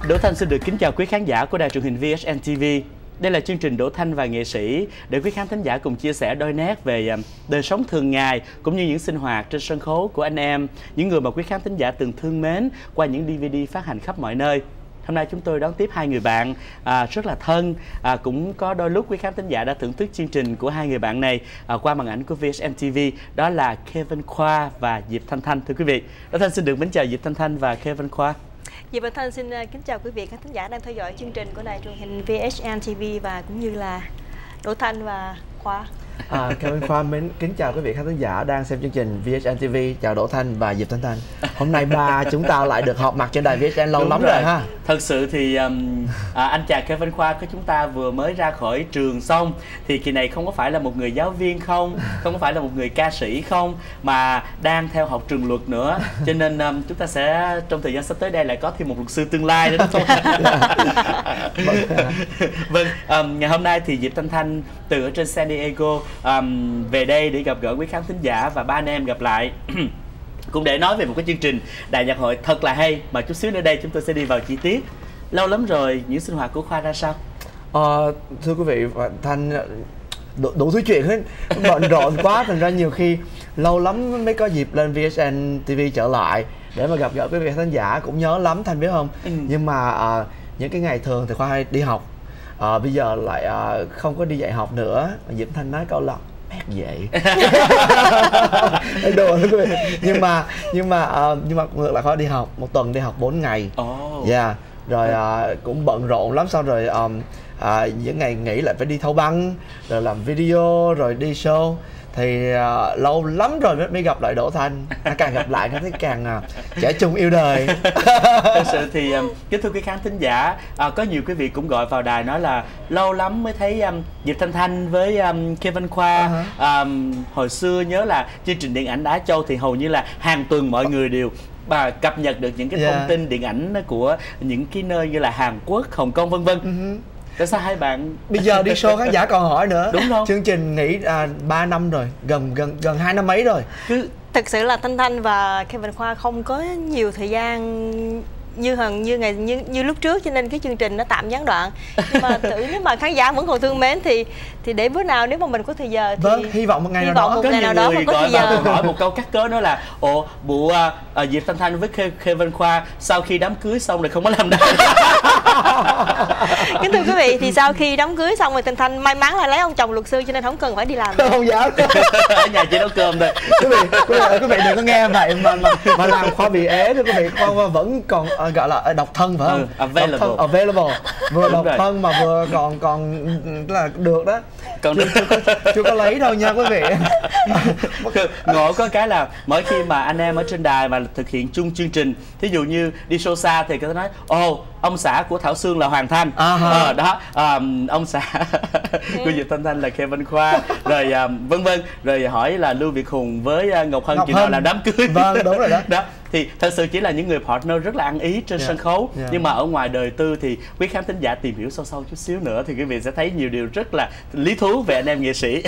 Đỗ Thanh xin được kính chào quý khán giả của đài truyền hình VHN TV. Đây là chương trình Đỗ Thanh và nghệ sĩ để quý khán thính giả cùng chia sẻ đôi nét về đời sống thường ngày cũng như những sinh hoạt trên sân khấu của anh em, những người mà quý khán thính giả từng thương mến qua những DVD phát hành khắp mọi nơi. Hôm nay chúng tôi đón tiếp hai người bạn rất là thân, cũng có đôi lúc quý khán thính giả đã thưởng thức chương trình của hai người bạn này qua màn ảnh của VHN TV, đó là Kevin Khoa và Diệp Thanh Thanh. Thưa quý vị, Đỗ Thanh xin được mến chào Diệp Thanh Thanh và Kevin Khoa. Diệp Thanh Thanh xin kính chào quý vị khán thính giả đang theo dõi chương trình của đài truyền hình VHN TV và cũng như là Đỗ Thanh và Khoa. Kevin Khoa mến kính chào quý vị khán thính giả đang xem chương trình VHN TV. Chào Đỗ Thanh và Diệp Thanh Thanh. Hôm nay ba chúng ta lại được họp mặt trên đài VHN lâu lắm rồi ha. Thật sự thì anh chàng Kevin Khoa của chúng ta vừa mới ra khỏi trường xong, thì kỳ này không có phải là một người giáo viên không có phải là một người ca sĩ không, mà đang theo học trường luật nữa, cho nên chúng ta sẽ trong thời gian sắp tới đây lại có thêm một luật sư tương lai nữa, đúng không? Vâng, ngày hôm nay thì Diệp Thanh Thanh từ ở trên San Diego về đây để gặp gỡ quý khán thính giả và ba anh em gặp lại cũng để nói về một cái chương trình đại nhạc hội thật là hay, mà chút xíu nữa đây chúng tôi sẽ đi vào chi tiết. Lâu lắm rồi, những sinh hoạt của Khoa ra sao? Thưa quý vị, Thanh đủ thứ chuyện hết, bận rộn quá, thành ra nhiều khi lâu lắm mới có dịp lên VHN TV trở lại để mà gặp gỡ quý vị khán giả, cũng nhớ lắm Thanh biết không? Nhưng mà những cái ngày thường thì Khoa hay đi học, bây giờ lại không có đi dạy học nữa. Diệp Thanh nói câu là mát vậy. Đùa thôi quý vị. Nhưng mà ngược lại Khoa đi học, một tuần đi học 4 ngày. Rồi cũng bận rộn lắm, xong rồi những ngày nghỉ lại phải đi thâu băng, rồi làm video, rồi đi show. Thì lâu lắm rồi mới gặp lại Đỗ Thanh. Càng gặp lại thấy càng trẻ trung yêu đời. Thật sự thì kính thưa quý khán thính giả, có nhiều quý vị cũng gọi vào đài nói là lâu lắm mới thấy Diệp Thanh Thanh với Kevin Khoa. Hồi xưa nhớ là chương trình điện ảnh Á Châu thì hầu như là hàng tuần mọi người đều cập nhật được những cái thông tin điện ảnh của những cái nơi như là Hàn Quốc, Hồng Kông vân vân. Tại sao hai bạn bây giờ đi show khán giả còn hỏi nữa? Đúng không? Chương trình nghỉ 3 năm rồi, gần 2 năm mấy rồi. Thực sự là Thanh Thanh và Kevin Khoa không có nhiều thời gian như lúc trước, cho nên cái chương trình nó tạm gián đoạn. Nhưng mà nếu mà khán giả vẫn còn thương mến thì để bữa nào nếu mà mình có thời giờ thì hy vọng một ngày nào đó có nhiều người gọi vào hỏi một câu cắt cớ đó là bộ Diệp Thanh Thanh với Kevin Khoa sau khi đám cưới xong rồi không có làm đài. Kính thưa quý vị, thì sau khi đám cưới xong rồi Thanh Thanh may mắn là lấy ông chồng luật sư cho nên không cần phải đi làm. Không dám. Ở nhà chỉ nấu cơm thôi. Quý vị đừng có nghe vậy mà làm Khoa bị ế thôi quý vị. Khoa vẫn còn gọi là độc thân phải không? Available. Vừa độc thân mà vừa còn là được đó. Còn chưa có lấy đâu nha quý vị. Ngộ có cái là mỗi khi mà anh em ở trên đài mà thực hiện chung chương trình, thí dụ như đi show xa thì người ta nói ông xã của Thảo Sương là Hoàng Thanh, ông xã của Diệp Thanh Thanh là Kevin Khoa, rồi vân vân, rồi hỏi là Lưu Việt Hùng với Ngọc Hân chừng nào làm đám cưới. Vâng, đúng rồi đó. Thì thật sự chỉ là những người partner rất là ăn ý trên sân khấu, nhưng mà ở ngoài đời tư thì quý khán thính giả tìm hiểu sâu chút xíu nữa thì quý vị sẽ thấy nhiều điều rất là lý thú về anh em nghệ sĩ.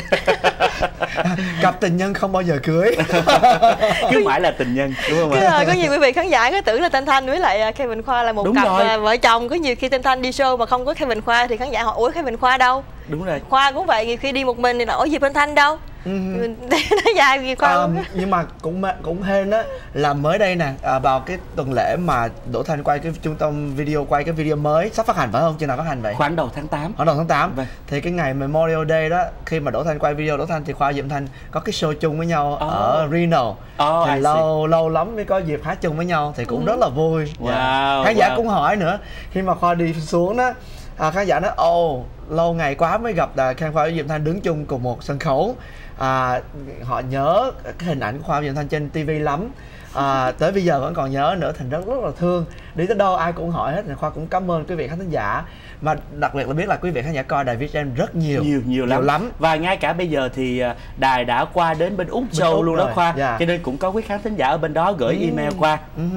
Cặp tình nhân không bao giờ cưới. Cứ mãi là tình nhân, đúng không ạ? Có nhiều quý vị khán giả cứ tưởng là Thanh Thanh với lại Kevin Khoa là một cặp vợ chồng. Có nhiều khi Thanh Thanh đi show mà không có Kevin Khoa thì khán giả hỏi ủa Kevin Khoa đâu? Đúng rồi. Khoa cũng vậy, nhiều khi đi một mình thì nói Diệp Thanh Thanh đâu? Nó dài gì Khoa. Nhưng mà cũng hên á là mới đây nè, vào cái tuần lễ mà Đỗ Thanh quay cái trung tâm video, quay cái video mới sắp phát hành phải không? Chừng nào phát hành vậy? Khoảng đầu tháng 8. Khoảng đầu tháng 8. Thì cái ngày Memorial Day đó, khi mà Đỗ Thanh quay video, Đỗ Thanh thì Khoa Diệp Thanh có cái show chung với nhau ở Reno. Thì lâu lắm mới có dịp hát chung với nhau thì cũng rất là vui. Khán giả cũng hỏi nữa, khi mà Khoa đi xuống đó, khán giả nói lâu ngày quá mới gặp Kevin Khoa với Diệp Thanh đứng chung cùng một sân khấu. Họ nhớ cái hình ảnh của Khoa và Diệp Thanh trên TV lắm. Tới bây giờ vẫn còn nhớ nữa, thành rất là thương. Đi tới đâu ai cũng hỏi hết. Khoa cũng cảm ơn quý vị khán thính giả, mà đặc biệt là biết là quý vị khán giả coi đài VHN rất nhiều lắm. Và ngay cả bây giờ thì đài đã qua đến bên Úc Châu luôn đó Khoa. Cho nên cũng có quý khán thính giả ở bên đó gửi email qua.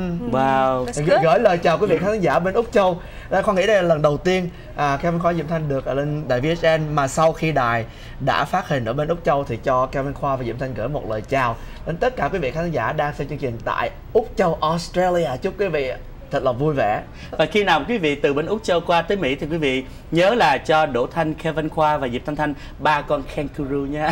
Gửi lời chào quý vị khán thính giả bên Úc Châu. Khoa nghĩ đây là lần đầu tiên Kevin Khoa Diệp Thanh được lên đài VHN, mà sau khi đài đã phát hình ở bên Úc Châu thì cho Kevin Khoa và Diệp Thanh gửi một lời chào đến tất cả quý vị khán giả đang xem chương trình tại Úc Châu, Australia. Chúc quý vị thật là vui vẻ. Và khi nào quý vị từ bên Úc Châu qua tới Mỹ thì quý vị nhớ là cho Đỗ Thanh, Kevin Khoa và Diệp Thanh Thanh 3 con kangaroo nha.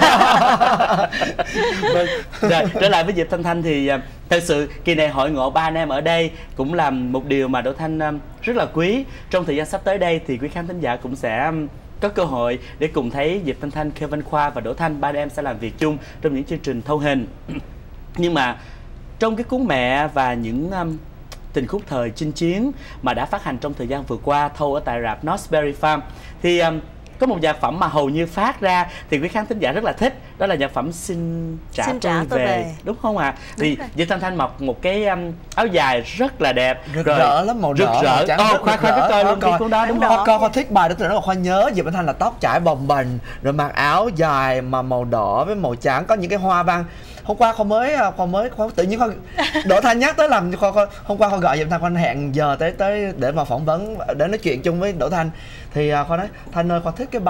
Vâng. Rồi trở lại với Diệp Thanh Thanh thì thật sự kỳ này hội ngộ ba anh em ở đây cũng là một điều mà Đỗ Thanh rất là quý. Trong thời gian sắp tới đây thì quý khán thính giả cũng sẽ có cơ hội để cùng thấy Diệp Thanh Thanh, Kevin Khoa và Đỗ Thanh, ba anh em sẽ làm việc chung trong những chương trình thâu hình. Nhưng mà trong cái cuốn Mẹ và những tình khúc thời chinh chiến mà đã phát hành trong thời gian vừa qua thâu ở tại rạp Knott's Farm thì có một nhạc phẩm mà hầu như phát ra thì quý khán thính giả rất là thích, đó là nhạc phẩm Xin trả tôi về, đúng không ạ? Thì Diệp Thanh Thanh mặc một cái áo dài rất là đẹp, rực rỡ lắm, màu rực rỡ. Khoa có coi luôn cái cuốn đó đúng không? Khoa thích bài đó từ đó mà Khoa nhớ Diệp Thanh Thanh là tóc trải bồng bềnh rồi mặc áo dài mà màu đỏ với màu trắng có những cái hoa văn. Hôm qua Khoa tự nhiên Đỗ Thanh nhắc tới làm hôm qua Khoa gọi Diệp Thanh, Khoa hẹn giờ tới để mà phỏng vấn, để nói chuyện chung với Đỗ Thanh thì Khoa nói Thanh ơi, Khoa thích cái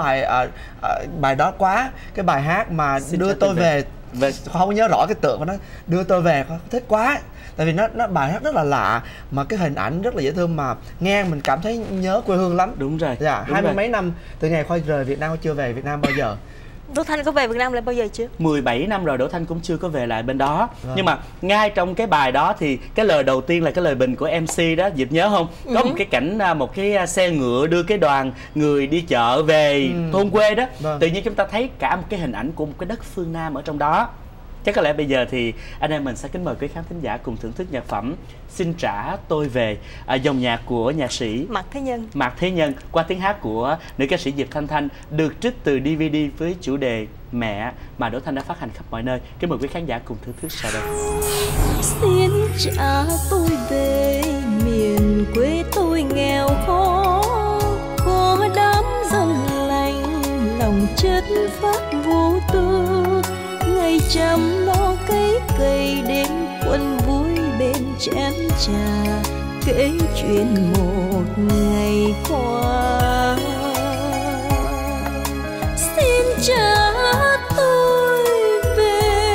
bài đó quá, cái bài hát mà Đưa tôi về. Khoa không nhớ rõ cái tựa của nó, Đưa tôi về, Khoa thích quá. Tại vì nó bài hát rất là lạ mà cái hình ảnh rất là dễ thương, mà nghe mình cảm thấy nhớ quê hương lắm. Đúng rồi. Dạ, 20 mấy năm từ ngày Khoa rời Việt Nam, Khoa chưa về Việt Nam bao giờ. Đỗ Thanh có về Việt Nam lại bao giờ chưa? 17 năm rồi Đỗ Thanh cũng chưa có về lại bên đó. Nhưng mà ngay trong cái bài đó thì cái lời đầu tiên là cái lời bình của MC đó, Diệp nhớ không? Có một cái cảnh, một cái xe ngựa đưa cái đoàn người đi chợ về thôn quê đó. Tự nhiên chúng ta thấy cả một cái hình ảnh của một cái đất phương Nam ở trong đó. Chắc có lẽ bây giờ thì anh em mình sẽ kính mời quý khán thính giả cùng thưởng thức nhạc phẩm Xin trả tôi về, dòng nhạc của nhạc sĩ Mạc Thế Nhân qua tiếng hát của nữ ca sĩ Diệp Thanh Thanh, được trích từ DVD với chủ đề Mẹ mà Đỗ Thanh đã phát hành khắp mọi nơi. Kính mời quý khán giả cùng thưởng thức sau đây. Xin trả tôi về miền quê tôi nghèo khó, có đám dân lành lòng chất phát vô tư, ngày chăm lo cây đêm quân vui bên chén trà, kể chuyện một ngày qua. Xin trả tôi về,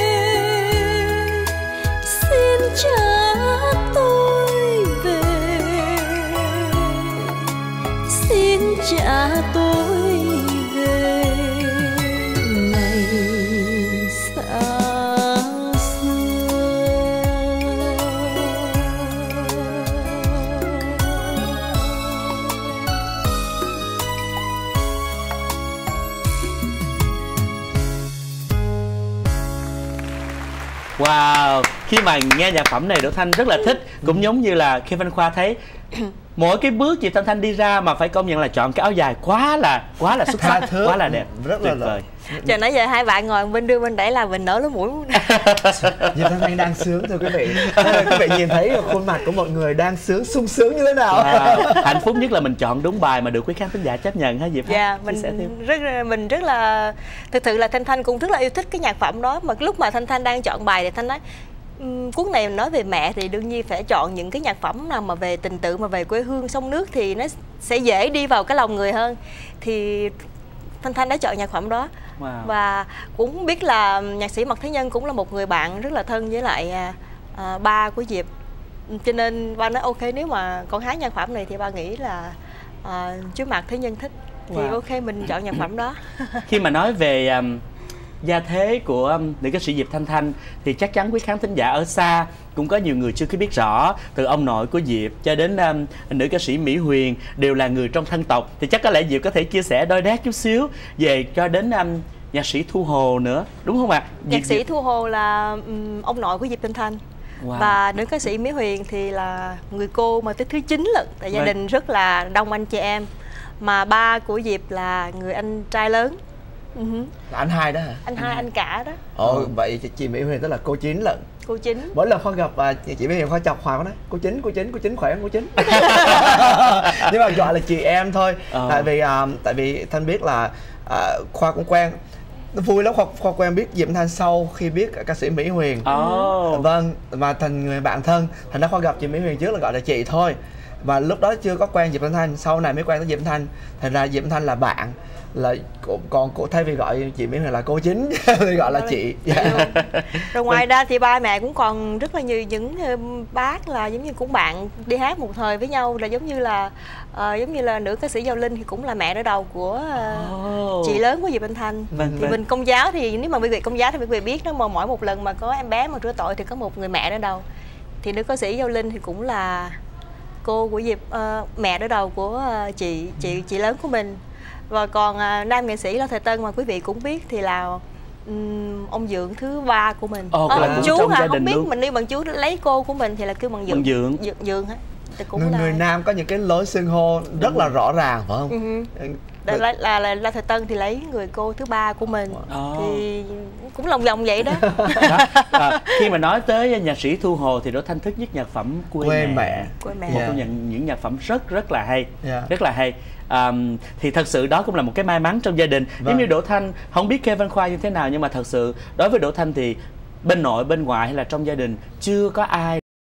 xin trả tôi về, xin trả tôi về ngày xa xưa. Wow, khi mà nghe nhạc phẩm này Đỗ Thanh rất là thích. Cũng giống như là Kevin Khoa thấy mỗi cái bước Diệp Thanh Thanh đi ra mà phải công nhận là chọn cái áo dài quá là xuất sắc, quá là đẹp, rất tuyệt vời. Chờ nãy giờ hai bạn ngồi bên đưa bên đẩy là mình nở lỗ mũi. Diệp Thanh Thanh đang sướng thưa quý vị. Quý vị nhìn thấy khuôn mặt của một người đang sướng, sung sướng như thế nào. Hạnh phúc nhất là mình chọn đúng bài mà được quý khán thính giả chấp nhận hả Diệp? Dạ, mình rất là thực sự là Thanh Thanh cũng rất là yêu thích cái nhạc phẩm đó. Mà lúc mà Thanh Thanh đang chọn bài thì Thanh nói cuốn này nói về mẹ thì đương nhiên phải chọn những cái nhạc phẩm nào mà về tình tự, mà về quê hương sông nước thì nó sẽ dễ đi vào cái lòng người hơn. Thì Thanh Thanh đã chọn nhạc phẩm đó. Và cũng biết là nhạc sĩ Mạc Thế Nhân cũng là một người bạn rất là thân với lại ba của Diệp, cho nên ba nói ok, nếu mà con hát nhạc phẩm này thì ba nghĩ là chú Mạc Thế Nhân thích thì ok, mình chọn nhạc phẩm đó. Khi mà nói về gia thế của nữ ca sĩ Diệp Thanh Thanh thì chắc chắn quý khán thính giả ở xa cũng có nhiều người chưa biết rõ, từ ông nội của Diệp cho đến nữ ca sĩ Mỹ Huyền đều là người trong thân tộc. Thì chắc có lẽ Diệp có thể chia sẻ đôi nét chút xíu về cho đến nhạc sĩ Thu Hồ nữa, đúng không ạ? Nhạc sĩ Thu Hồ là ông nội của Diệp Thanh Thanh. Và nữ ca sĩ Mỹ Huyền thì là người cô mà tới thứ 9 lận, tại gia đình rất là đông anh chị em. Mà ba của Diệp là người anh trai lớn. Là anh hai đó hả? Anh hai, anh cả đó. Ồ, vậy chị Mỹ Huyền tức là cô Chín lận. Cô Chín. Mỗi lần Khoa gặp chị Mỹ Huyền Khoa chọc Hoàng nói cô Chín khỏe không cô Chín. Nhưng mà gọi là chị em thôi. Tại vì Thanh biết là Khoa cũng quen. Nó vui lắm, Khoa quen biết Diệp Thanh sau khi biết ca sĩ Mỹ Huyền. Vâng, mà thành người bạn thân. Thành ra Khoa gặp chị Mỹ Huyền trước là gọi là chị thôi. Và lúc đó chưa có quen Diệp Thanh Thanh, sau này mới quen tới Diệp Thanh. Thành ra Diệp Thanh là bạn. là còn cô thay vì gọi chị Mỹ Huyền là cô chính thì gọi là chị. Rồi ngoài ra thì ba mẹ cũng còn rất là nhiều những bác là giống như cũng bạn đi hát một thời với nhau, là giống như là nữ ca sĩ Giao Linh thì cũng là mẹ đỡ đầu của chị lớn của Diệp Anh Thanh. Thì bên Công giáo thì nếu mà quý vị Công giáo thì quý vị biết đó, mà mỗi một lần mà có em bé mà rửa tội thì có một người mẹ đỡ đầu. Thì nữ ca sĩ Giao Linh thì cũng là cô của Diệp, mẹ đỡ đầu của chị lớn của mình. Và còn nam nghệ sĩ La Thời Tân mà quý vị cũng biết thì là ông Dượng thứ ba của mình. Chú hả? Không biết luôn. Mình đi bằng chú lấy cô của mình thì là kêu bằng Dượng. Dượng hả? Người nam có những cái lối xưng hô rất là rõ ràng phải không? Là La Thời Tân thì lấy người cô thứ ba của mình. Thì cũng lòng vòng vậy đó. Khi mà nói tới nhạc sĩ Thu Hồ thì Đỗ Thanh thích nhất nhạc phẩm Quê Mẹ. Một trong những nhạc phẩm rất là hay, rất là hay. Thì thật sự đó cũng là một cái may mắn trong gia đình. Giống như Đỗ Thanh, không biết Kevin Khoa như thế nào, nhưng mà thật sự đối với Đỗ Thanh thì bên nội bên ngoại hay là trong gia đình chưa có ai